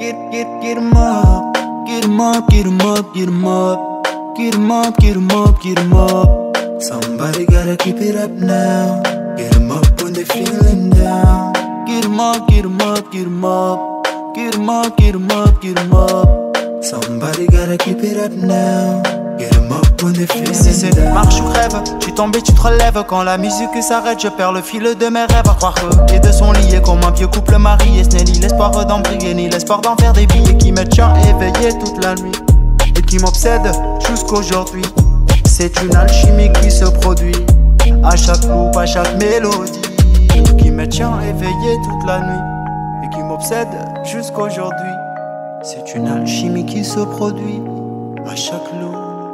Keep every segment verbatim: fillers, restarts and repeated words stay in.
Get, get, get 'em up. Get 'em up, get 'em up, get 'em up. Get 'em up, get 'em up, get 'em up. Somebody gotta keep it up now. Get 'em up when they feeling down. Get 'em up, get 'em up, get 'em up. Get 'em up, get 'em up, get 'em up. Somebody gotta keep it up now. Get 'em up when they feeling Si c'est down. marche ou crève, tu tombes et tu te relèves. Quand la musique s'arrête, je perds le fil de mes rêves. À croire que les deux sont liés comme un vieux couple marié. Ce n'est ni l'espoir d'embriller, ni l'espoir d'en faire des billets qui me tient éveillé toute la nuit et qui m'obsède jusqu'aujourd'hui. C'est une alchimie qui se produit à chaque loupe, à chaque mélodie, qui me tient éveillé toute la nuit et qui m'obsède jusqu'aujourd'hui. C'est une alchimie qui se produit à chaque loup.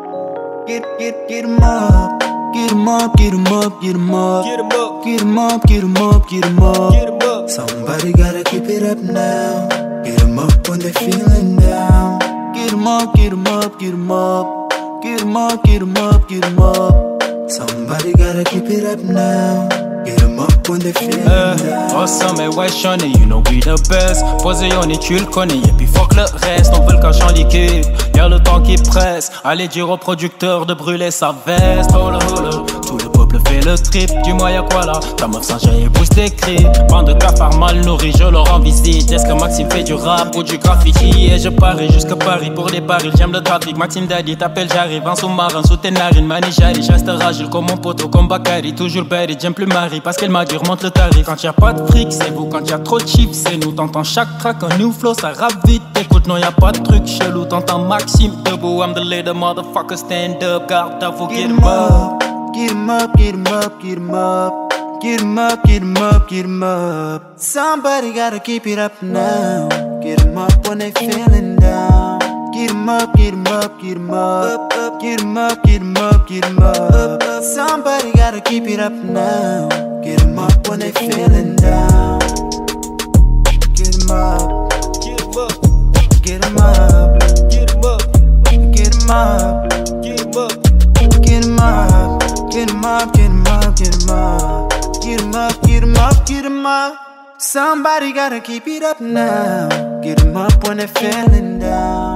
Get, get, get 'em up. Get 'em up, get 'em up, get 'em up. Get 'em up, Get 'em up, get 'em up, get 'em up. get 'em up. Somebody gotta keep it up now. Get 'em up when they're feeling down. Get 'em up, get 'em up, get 'em up. Get 'em up, get 'em up, get 'em up. Somebody gotta keep it up now. Get 'em up when they're feeling Euh, down. oh ça mais ouais j'en ai, you know we the best. Posé on est tu le connais, et puis fuck le reste. On veut le cache en liquide, y'a le temps qui presse. Allez dire au producteur de brûler sa veste. Oh là oh là, tout le peuple fait le trip. Dis-moi y'a quoi là, ta meuf sans et pousse tes cris. Bande de cafards mal nourris, je leur rends visite. Est-ce que Maxime fait du rap ou du graffiti? Et je parie jusqu'à Paris pour les paris. J'aime le trafic, Maxime Daddy t'appelle, j'arrive en sous-marin sous tes narines. Mani j'arrive, je reste agile comme mon poteau, comme Bakary. Toujours Berry, j'aime plus Marie parce qu'elle m'a dit remonte le tarif. Quand y'a pas de fric c'est vous, quand y'a trop de chips c'est nous. T'entends chaque track un new flow, ça rappe vite. Écoute non y'a pas de truc chelou. T'entends Maxime debout, I'm the leader motherfucker, stand up. Garde à vous, get 'em up. Get 'em up, get 'em up, get 'em up. Get 'em up, get 'em up, get 'em up. Somebody gotta keep it up now. Get 'em up when they feeling down. Get 'em up, get 'em up, get 'em up. Get 'em up, get 'em up, get 'em up. Somebody gotta keep it up now. Get 'em up when they feeling down. Get 'em up, Get 'em up, get 'em up, get 'em up, get 'em up. get 'em up. Get 'em up, get 'em up, get 'em up, get 'em up. Get 'em up, get 'em up, get 'em up. Somebody gotta keep it up now. Get 'em up when they're feeling down.